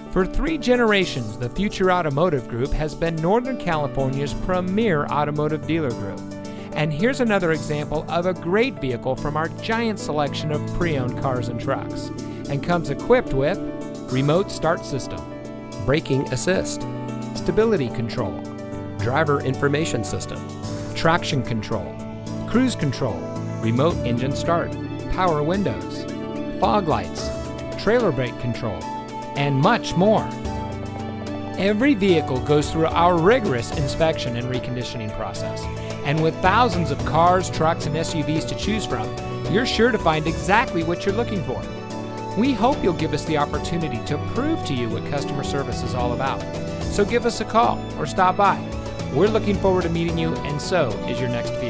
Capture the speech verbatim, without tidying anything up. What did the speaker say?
For three generations, the Future Automotive Group has been Northern California's premier automotive dealer group. And here's another example of a great vehicle from our giant selection of pre-owned cars and trucks, and comes equipped with remote start system, braking assist, stability control, driver information system, traction control, cruise control, remote engine start, power windows, fog lights, trailer brake control, and much more. Every vehicle goes through our rigorous inspection and reconditioning process. And with thousands of cars, trucks, and S U Vs to choose from, you're sure to find exactly what you're looking for. We hope you'll give us the opportunity to prove to you what customer service is all about. So give us a call or stop by. We're looking forward to meeting you, and so is your next vehicle.